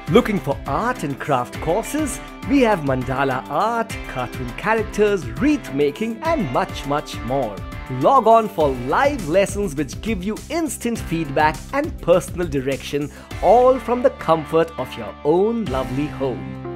Looking for art and craft courses? We have mandala art, cartoon characters, wreath making and much more. Log on for live lessons which give you instant feedback and personal direction, all from the comfort of your own lovely home.